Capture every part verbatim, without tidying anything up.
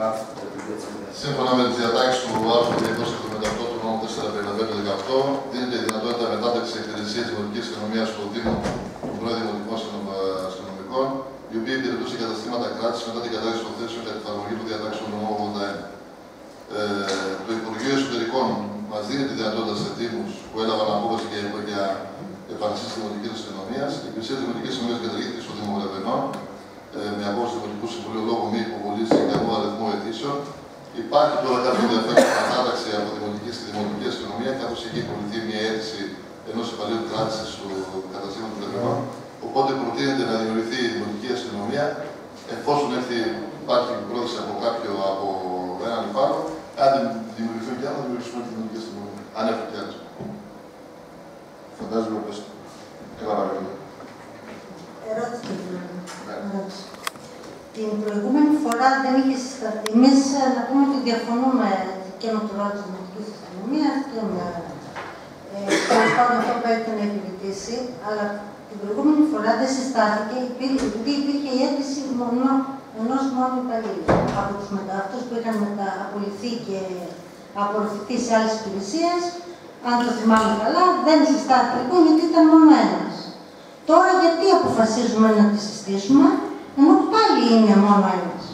Σύμφωνα με τις διατάξεις του άρθρου διακόσια εβδομήντα οκτώ του νόμου τετρακόσια πενήντα πέντε δεκαοκτώ, δίνεται η δυνατότητα μετάταξης υπηρεσίας δημοτικής αστυνομίας στο Δήμο των πρώην Δημοτικών Αστυνομικών, οι οποίοι υπηρετούν σε καταστήματα κράτησης μετά την κατάργηση των θέσεων κατά την εφαρμογή του διατάξεων του νόμου ογδόντα ένα. Ε, το Υπουργείο Εσωτερικών μας δίνει τη δυνατότητα σε Δήμους που έλαβαν απόφαση για, για επανασύσταση δημοτικής αστυνομίας. Η υπηρεσία δημοτικής αστυνομίας καταργήθηκε στο Δήμο Γρεβενών ε, με απόφαση του Δημοτικού Συμβουλίου λόγω μη υποβολής ικανού αριθμού αιτήσεων. Υπάρχει τώρα κάποιο ενδιαφέρον κατάταξη από δημοτική στη δημοτική αστυνομία, καθώς έχει υποβληθεί μια αίτηση ενός υπαλλήλου κράτησης του καταστήματος του Γρεβενών. Οπότε προτείνεται να δημιουργηθεί η δημοτική αστυνομία, εφόσον έρθει, υπάρχει πρόταση από κάποιο από έναν υπάλληλο, αν δημιουργηθούν και άλλα, να δημιουργήσουμε τη δημοτική αστυνομία. Αν έρθουν και άλλες. Φαντάζομαι πως. Καλά, παρακαλώ. Ερώτηση, κύριε Πρόεδρε. Την προηγούμενη φορά δεν είχε συσταθεί. Εμείς να πούμε ότι διαφωνούμε και με το ρόλο της δημοτικής αστυνομίας και με το αυτό που έρχεται να υπηρετήσει, αλλά την προηγούμενη φορά δεν συστάθηκε επειδή υπήρχε η αίτηση μόνο ενός μόνο υπαλλήλου. Από τους μεταυτούς που είχαν μεταπολιθεί και απορροφηθεί σε άλλες υπηρεσίες, αν το θυμάμαι καλά, δεν συστάθηκε λοιπόν γιατί ήταν μόνο ένας. Τώρα γιατί αποφασίζουμε να τη συστήσουμε, ενώ πάλι είναι μόνο ένας.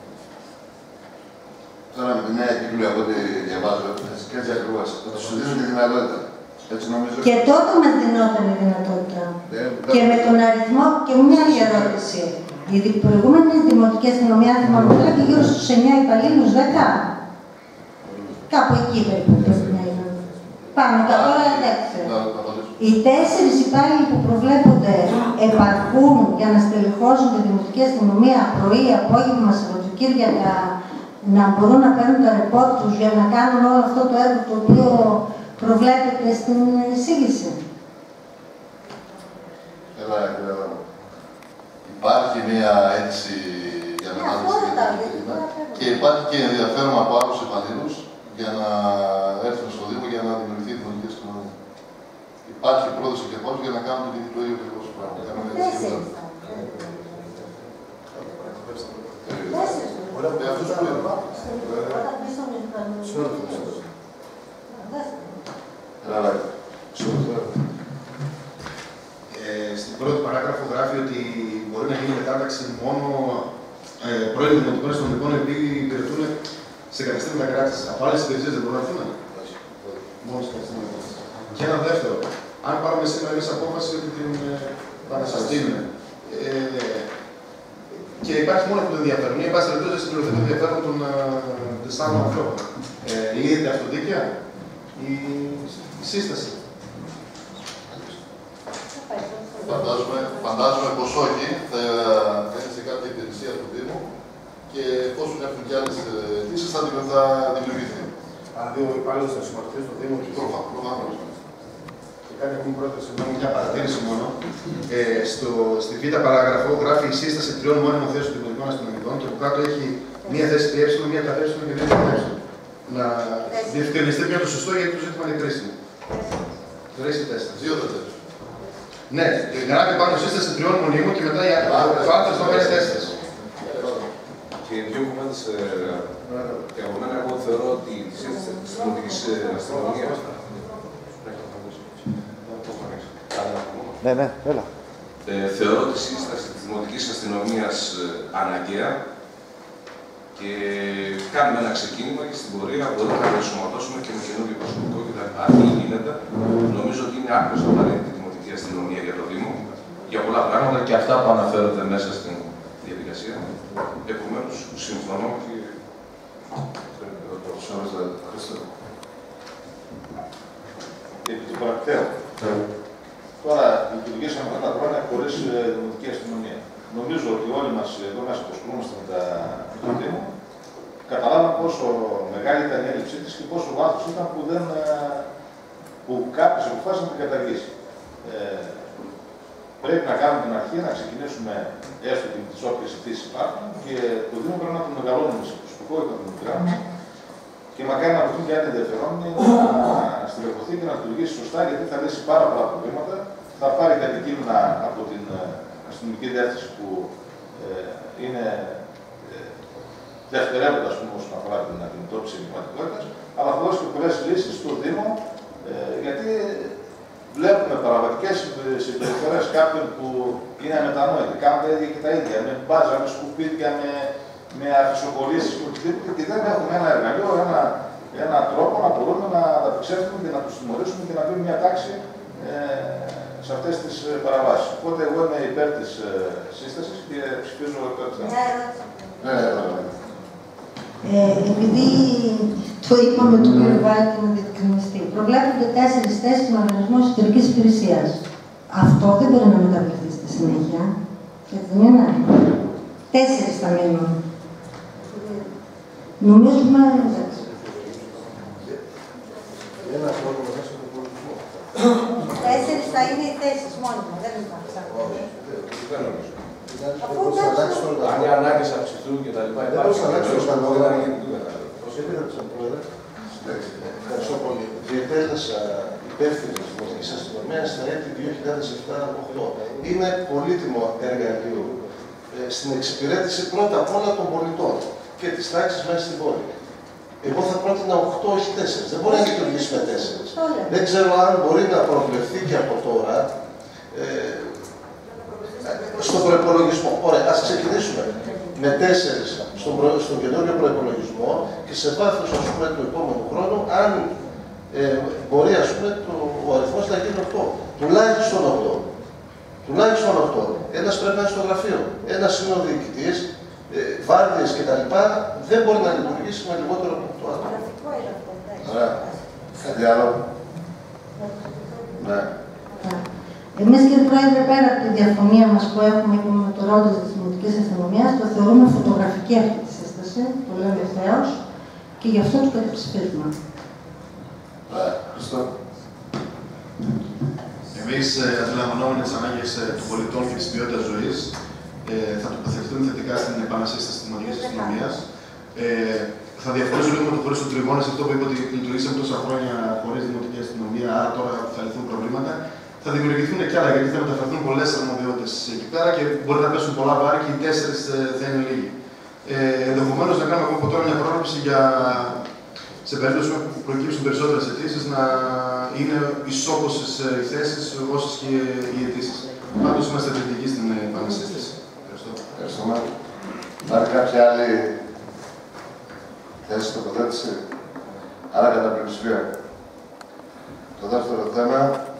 Τώρα με τη νέα κύκλη από ό,τι διαβάζω, και έτσι ακριβώς, θα τους δίνουν τη δυνατότητα. Έτσι νομίζω. Και τότε μας δινόταν η δυνατότητα. Yeah, και με τον αριθμό, και μια άλλη ερώτηση. Η προηγούμενη δημοτική αστυνομία, αν θυμάμαι καλά, και γύρω στους εννιά υπαλλήλους, δέκα. Κάπου εκεί περίπου πρέπει να είναι. Πάνω, τα τώρα εντάξει. Οι τέσσερις υπάλληλοι που προβλέπονται επαρκούν για να στελεχώσουν τη δημοτική αστυνομία πρωί, απόγευμα, Σαββατοκύριακα, να μπορούν να παίρνουν τα ρεπόρτ τους για να κάνουν όλο αυτό το έργο το οποίο προβλέπεται στην εισήγηση. Έλα, έλα. Υπάρχει μια αίτηση για μετάδοση και υπάρχει και ενδιαφέρον από άλλους υπαλλήλους για να έρθουν στο Δήμο για να δημιουργηθεί η δημοτική αστυνομία. Υπάρχει πρόταση και πώς για να κάνουν το ίδιο ακριβώς πράγμα. Τέσσερις. Στην πρώτη παράγραφο γράφει ότι μπορεί να γίνει μετάταξη μόνο ε, πρώην δημοτικών αστυνομικών επειδή υπηρετούν σε καταστήματα κράτησης. Από άλλες υπηρεσίες δεν μπορούν να έρθουν. Μόνο σε καταστήματα κράτησης. Και ένα δεύτερο. Αν πάρουμε σήμερα εμείς απόφαση ότι την επανασαστήνουμε ε, και υπάρχει μόνο αυτό το ενδιαφέρον, ή εν πάση περιπτώσει συμπληρωθεί το ενδιαφέρον των τεσσάρων ανθρώπων. Ε, λύεται αυτοδίκαια η, η σύσταση. Φαντάζομαι, φαντάζομαι πως όχι, θα είναι σε κάποια υπηρεσία του Δήμου και εφόσον έχουν και άλλες αιτήσεις θα δημιουργηθεί. Αν δύο υπάλληλους θα συμμορφωθεί στο Δήμο και προφανώς. Και κάνει ακόμη πρόταση, μια παρατήρηση μόνο. Ε, στο, στη β' παράγραφο γράφει η σύσταση τριών μόνιμων θέσεων των δημοτικών αστυνομικών και από κάτω έχει μία θέση ε, μία κατά ε και δύο κατά ε. Να διευκρινιστεί ποιο είναι το σωστό γιατί το ζήτημα είναι κρίσιμο. Τρεις ή τέσσερις. Δύο τέσσερις. Ναι, γράφει πάνω σύσταση τριών μονίμων και μετά η φάρτα στο πέντε τέσσερις. Και δύο κουβέντες και από μένα, εγώ θεωρώ ότι η σύσταση της δημοτικής αστυνομίας. Ναι, ναι, έλα. Ε, θεωρώ τη σύσταση της δημοτικής αστυνομίας αναγκαία και κάνουμε ένα ξεκίνημα και στην πορεία μπορούμε να το ενσωματώσουμε και με καινούργιο προσωπικό και αν γίνεται. Νομίζω ότι είναι άκρως απαραίτητη η δημοτική αστυνομία για το Δήμο για πολλά πράγματα και αυτά που αναφέρονται μέσα στην διαδικασία. Επομένως, συμφωνώ και. Επί του πρακτέου. Τώρα λειτουργήσαμε αυτά τα χρόνια χωρίς δημοτική αστυνομία. Νομίζω ότι όλοι μας εδώ μέσα που ασχολούμαστε με τα Δήμο καταλάβαμε πόσο μεγάλη ήταν η έλλειψή της και πόσο βάθος ήταν που, δεν, που κάποιος αποφάσισε να την καταργήσει. Ε, πρέπει να κάνουμε την αρχή, να ξεκινήσουμε έστω και με τις όποιες αιτήσεις υπάρχουν και το Δήμο πρέπει να το μεγαλώνουμε σε προσωπικό ή να το μικράνουμε. Και μακάρι να βρεθούν και άλλοι ενδιαφερόμενοι να στελεχωθεί και να λειτουργήσει σωστά, γιατί θα λύσει πάρα πολλά προβλήματα. Θα πάρει κάτι κείμενα από την αστυνομική διεύθυνση που ε, είναι, ε, δευτερεύοντα όσον αφορά την αντιμετώπιση εγκληματικότητας, αλλά θα δώσει και πολλές λύσεις στο Δήμο, ε, γιατί βλέπουμε παραβατικές συμπεριφορές κάποιων που είναι αμετανόητοι, κάνουν τα ίδια και τα ίδια, με μπάζα, με σκουπίδια, με, με αφισοκολλήσεις και οτιδήποτε, και δεν έχουμε ένα εργαλείο, ένα, ένα τρόπο να μπορούμε να ανταπεξέλθουμε και να τους τιμωρήσουμε και να βρούμε μια τάξη ε, σε αυτές τις παραβάσεις. Οπότε εγώ είμαι υπέρ της ε, σύστασης και ψηφίζω υπέρ της ερώτηση. Ναι, ναι. Ε, επειδή το είπαμε του κ. Βάτη να διευκρινιστεί, προβλέπονται τέσσερις θέσεις στον Οργανισμό Εσωτερικής Υπηρεσίας. Αυτό δεν μπορεί να μεταβληθεί στη συνέχεια. Έτσι δεν είναι. Τέσσερις θα μείνουν. Νομίζουμε. Ένα πρόβλημα μέσα στον πολιτισμό. Τέσσερις θα είναι οι θέσεις μόνιμα, δεν υπάρχει. Δεν νομίζω. Αν οι ανάγκες αυξηθούν και τα λοιπά, δεν μπορείς να αλλάξεις τον κανόνα. Ευχαριστώ πολύ. Διετέλεσα υπεύθυνος της Δημοτικής Αστυνομίας στα έτη δύο χιλιάδες επτά οκτώ. Είναι πολύτιμο εργαλείο στην εξυπηρέτηση πρώτα απ' όλα των πολιτών και της τάξης μέσα στην πόλη. Εγώ θα πρότεινα οκτώ, όχι τέσσερις. Δεν μπορεί να λειτουργήσει με τέσσερις. Δεν ξέρω αν μπορεί να προβλεφθεί και από τώρα ε, στον προϋπολογισμό. Ωραία, ας ξεκινήσουμε με τέσσερις στον, προ... στον καινούριο προϋπολογισμό και σε βάθος ας πούμε, του επόμενου χρόνου, αν ε, μπορεί ας πούμε, το, ο αριθμός να γίνει οκτώ. Τουλάχιστον οκτώ. Τουλάχιστον οκτώ. Ένας πρέπει να είναι στο γραφείο. Ένας είναι ο διοικητής, ε, βάρδιες κτλ. Δεν μπορεί να λειτουργήσει με λιγότερο από οκτώ άτομα. Ωραία. Κάτι άλλο. Ναι. Εμείς, κύριε Πρόεδρε, πέρα από τη διαφωνία μας που έχουμε με το ρόλο της Δημοτικής Αστυνομίας, το θεωρούμε φωτογραφική αυτή τη σύσταση, το λέμε ευθέως, και γι' αυτό το καταψηφίσουμε. Ωραία. Ευχαριστώ. Εμείς, ε, αντιλαμβανόμενοι τις ανάγκες ε, των πολιτών και της ποιότητας ζωής, ε, θα τοποθετηθούμε θετικά στην επανασύσταση της Δημοτικής Αστυνομίας. Ε, θα διαφωνήσω λίγο με το χωρίς του τριγώνα σε αυτό που είπε ότι λειτουργήσαμε τόσα χρόνια χωρίς Δημοτική Αστυνομία, άρα τώρα θα λυθούν προβλήματα. Θα δημιουργηθούν και άλλα, γιατί θα μεταφερθούν πολλές αρμοδιότητες εκεί πέρα και μπορεί να πέσουν πολλά βάρη και οι τέσσερις ε, θα είναι λίγοι. Ε, ενδεχομένως να κάνουμε από τώρα μια πρόληψη για σε περίπτωση που προκύψουν περισσότερες αιτήσεις να είναι ισόπωσες οι θέσεις όσες και οι αιτήσεις. Πάντως είμαστε θετικοί στην επανασύσταση. Ευχαριστώ. Ευχαριστούμε. Υπάρχει κάποια άλλη θέση τοποθέτηση. Άρα κατά πλειοψηφία. Το δεύτερο θέμα.